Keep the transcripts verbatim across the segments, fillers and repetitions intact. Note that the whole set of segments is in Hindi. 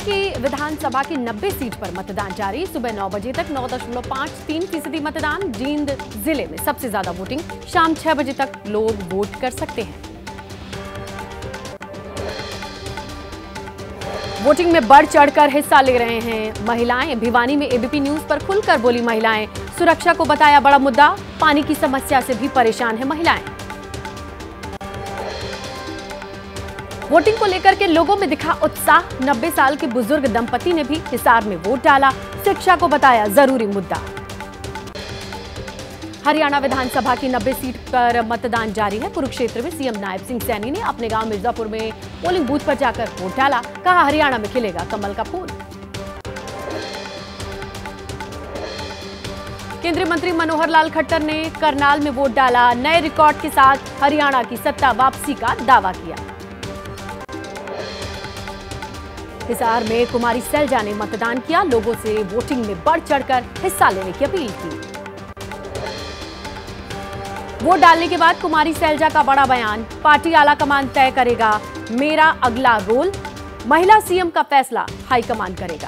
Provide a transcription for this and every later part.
की विधानसभा की नब्बे सीट पर मतदान जारी। सुबह नौ बजे तक नौ दशमलव पाँच तीन फीसदी मतदान। जींद जिले में सबसे ज्यादा वोटिंग। शाम छह बजे तक लोग वोट कर सकते हैं। वोटिंग में बढ़ चढ़कर हिस्सा ले रहे हैं महिलाएं। भिवानी में एबीपी न्यूज पर खुलकर बोली महिलाएं। सुरक्षा को बताया बड़ा मुद्दा। पानी की समस्या से भी परेशान है महिलाएं। वोटिंग को लेकर के लोगों में दिखा उत्साह। नब्बे साल के बुजुर्ग दंपति ने भी हिसार में वोट डाला। शिक्षा को बताया जरूरी मुद्दा। हरियाणा विधानसभा की नब्बे सीट पर मतदान जारी है। कुरुक्षेत्र में सीएम नायब सिंह सैनी ने अपने गांव मिर्जापुर में पोलिंग बूथ पर जाकर वोट डाला। कहा हरियाणा में खिलेगा कमल का फूल। केंद्रीय मंत्री मनोहर लाल खट्टर ने करनाल में वोट डाला। नए रिकॉर्ड के साथ हरियाणा की सत्ता वापसी का दावा किया। हिसार में कुमारी सैलजा ने मतदान किया। लोगों से वोटिंग में बढ़ चढ़कर हिस्सा लेने की अपील की। वोट डालने के बाद कुमारी सैलजा का बड़ा बयान। पार्टी आलाकमान तय करेगा मेरा अगला रोल। महिला सीएम का फैसला हाईकमान करेगा।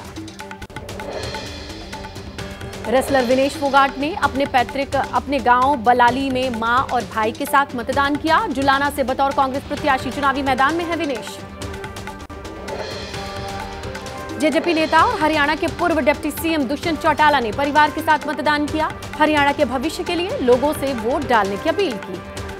रेसलर विनेश फोगाट ने अपने पैतृक अपने गांव बलाली में मां और भाई के साथ मतदान किया। जुलाना से बतौर कांग्रेस प्रत्याशी चुनावी मैदान में है विनेश। जेजेपी नेता और हरियाणा के पूर्व डिप्टी सीएम दुष्यंत चौटाला ने परिवार के साथ मतदान किया। हरियाणा के भविष्य के लिए लोगों से वोट डालने की अपील की।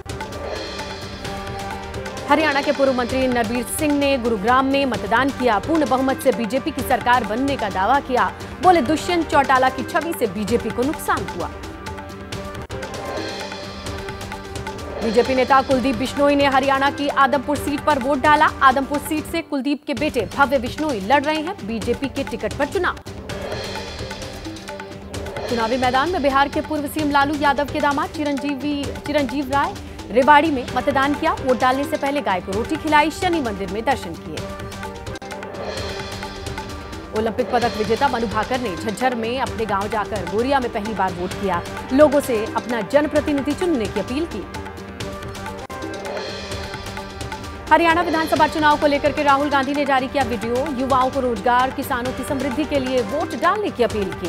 हरियाणा के पूर्व मंत्री नरबीर सिंह ने गुरुग्राम में मतदान किया। पूर्ण बहुमत से बीजेपी की सरकार बनने का दावा किया। बोले दुष्यंत चौटाला की छवि से बीजेपी को नुकसान हुआ। बीजेपी नेता कुलदीप बिश्नोई ने हरियाणा की आदमपुर सीट पर वोट डाला। आदमपुर सीट से कुलदीप के बेटे भव्य बिश्नोई लड़ रहे हैं बीजेपी के टिकट पर चुनाव। चुनावी मैदान में बिहार के पूर्व सीएम लालू यादव के दामाद चिरंजीवी चिरंजीव राय रेवाड़ी में मतदान किया। वोट डालने से पहले गाय को रोटी खिलाई। शनि मंदिर में दर्शन किए। ओलंपिक पदक विजेता मनु भाकर ने झज्जर में अपने गांव जाकर गोरिया में पहली बार वोट किया। लोगों से अपना जनप्रतिनिधि चुनने की अपील की। हरियाणा विधानसभा चुनाव को लेकर के राहुल गांधी ने जारी किया वीडियो। युवाओं को रोजगार, किसानों की समृद्धि के लिए वोट डालने की अपील की।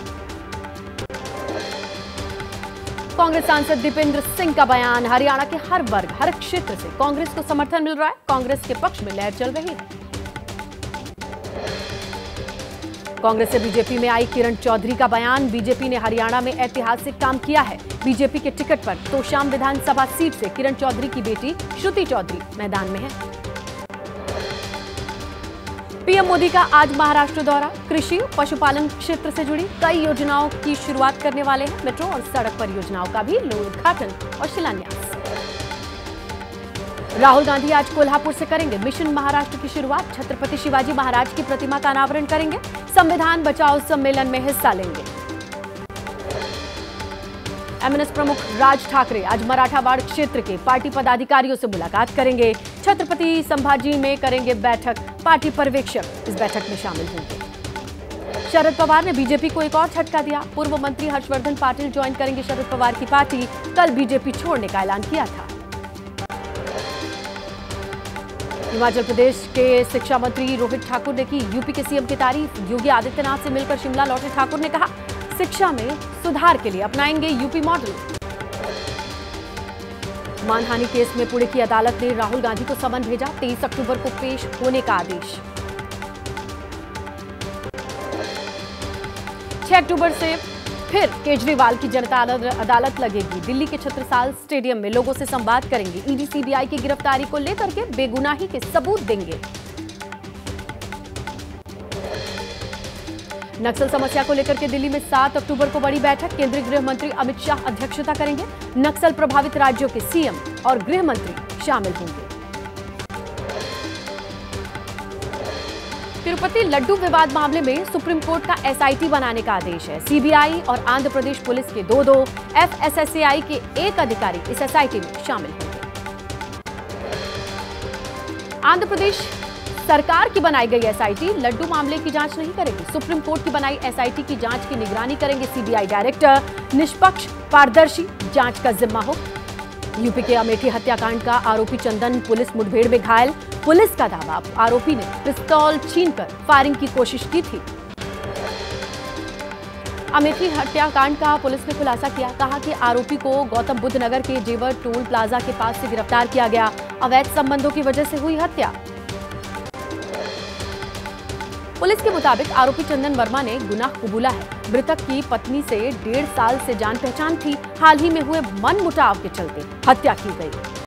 कांग्रेस सांसद दीपेंद्र सिंह का बयान। हरियाणा के हर वर्ग, हर क्षेत्र से कांग्रेस को समर्थन मिल रहा है। कांग्रेस के पक्ष में लहर चल रही है। कांग्रेस से बीजेपी में आई किरण चौधरी का बयान। बीजेपी ने हरियाणा में ऐतिहासिक काम किया है। बीजेपी के टिकट पर तोशाम विधानसभा सीट से किरण चौधरी की बेटी श्रुति चौधरी मैदान में है। पीएम मोदी का आज महाराष्ट्र दौरा। कृषि, पशुपालन क्षेत्र से जुड़ी कई योजनाओं की शुरुआत करने वाले हैं। मेट्रो और सड़क परियोजनाओं का भी उद्घाटन और शिलान्यास। राहुल गांधी आज कोल्हापुर से करेंगे मिशन महाराष्ट्र की शुरुआत। छत्रपति शिवाजी महाराज की प्रतिमा का अनावरण करेंगे। संविधान बचाओ सम्मेलन में हिस्सा लेंगे। एमएनएस प्रमुख राज ठाकरे आज मराठावाड़ क्षेत्र के पार्टी पदाधिकारियों से मुलाकात करेंगे। छत्रपति संभाजी में करेंगे बैठक। पार्टी पर्यवेक्षक इस बैठक में शामिल होंगे। शरद पवार ने बीजेपी को एक और झटका दिया। पूर्व मंत्री हर्षवर्धन पाटिल ज्वाइन करेंगे शरद पवार की पार्टी। कल बीजेपी छोड़ने का ऐलान किया था। हिमाचल प्रदेश के शिक्षा मंत्री रोहित ठाकुर ने की यूपी के सीएम की तारीफ। योगी आदित्यनाथ से मिलकर शिमला लौटे ठाकुर ने कहा शिक्षा में सुधार के लिए अपनाएंगे यूपी मॉडल। मानहानि केस में पुणे की अदालत ने राहुल गांधी को समन भेजा। तेईस अक्टूबर को पेश होने का आदेश। छह अक्टूबर से फिर केजरीवाल की जनता अदालत लगेगी। दिल्ली के छत्रसाल स्टेडियम में लोगों से संवाद करेंगे। ईडी सीबीआई की गिरफ्तारी को लेकर के बेगुनाही के सबूत देंगे। नक्सल समस्या को लेकर के दिल्ली में सात अक्टूबर को बड़ी बैठक। केंद्रीय गृह मंत्री अमित शाह अध्यक्षता करेंगे। नक्सल प्रभावित राज्यों के सीएम और गृह मंत्री शामिल होंगे। तिरुपति लड्डू विवाद मामले में सुप्रीम कोर्ट का एसआईटी बनाने का आदेश है। सीबीआई और आंध्र प्रदेश पुलिस के दो दो, एफएसएसएआई के एक अधिकारी इस एसआईटी में शामिल होंगे। आंध्र प्रदेश सरकार की बनाई गई एसआईटी लड्डू मामले की जांच नहीं करेगी। सुप्रीम कोर्ट की बनाई एसआईटी की जांच की निगरानी करेंगे सीबीआई डायरेक्टर। निष्पक्ष, पारदर्शी जांच का जिम्मा हो। यूपी के अमेठी हत्याकांड का आरोपी चंदन पुलिस मुठभेड़ में घायल। पुलिस का दावा, आरोपी ने पिस्तौल छीनकर फायरिंग की कोशिश की थी। अमेठी हत्याकांड का पुलिस ने खुलासा किया। कहा कि आरोपी को गौतम बुद्ध नगर के जेवर टोल प्लाजा के पास से गिरफ्तार किया गया। अवैध संबंधों की वजह से हुई हत्या। पुलिस के मुताबिक आरोपी चंदन वर्मा ने गुनाह कबूला है। मृतक की पत्नी से डेढ़ साल से जान पहचान थी। हाल ही में हुए मनमुटाव के चलते हत्या की गई।